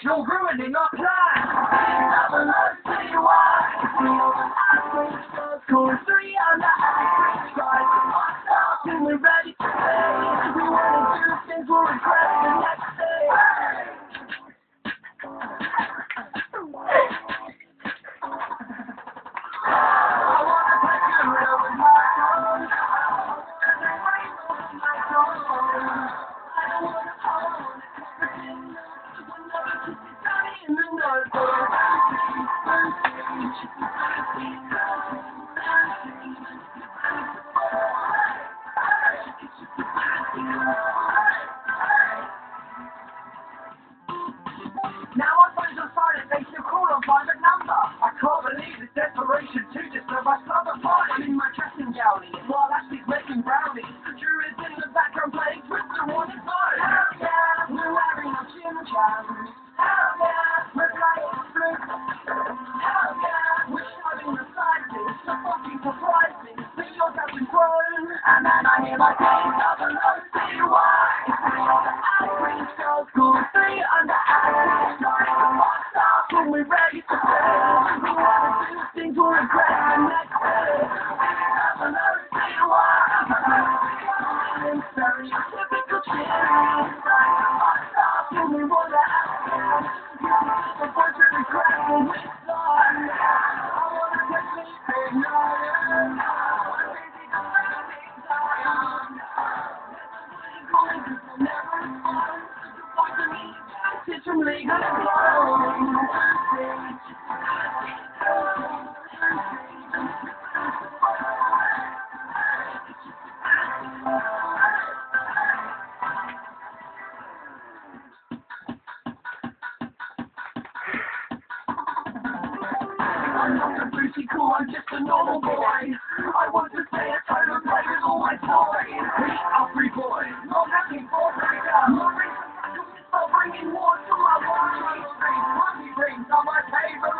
You're ruining our plan. Never know, see why. Score 3 under average. Try to find out when we're ready to play. We wanna do things we'll regret the next day. I wanna play good with my phone. I wanna rain over my phone. I don't wanna own it. We'll never keep it down in the notebook. Now I find your silent, they still call on private number. I can't believe this desperation to disturb my summer party. I'm in my dressing gown while Ashley's making brownies. Drew is in the background playing Twister on his phone. Hell yeah, we're wearing our gym jams. Hell yeah, we're playing flute. Hell yeah, we're showing the sizes. So fucking surprising. See yours hasn't grown. And then I hear my days up and I see why. Average girls school 3 under average. When we're ready to play, we wanna do things we'll regret the next day. Never know, see why. It's stereotypical cheering. When we wanna act, the voice of regret when we start. I wanna get sleeping, I'm busy defending Zion. Going cause we'll never respond. The voice of me, it's from legal and blown. I'm not a booty cool, I'm just a normal boy. I want to stay at home and play with all my toys. We are free boys, not looking for freedom. Not bringing war to my wardrobe. Happy dreams are my favorite.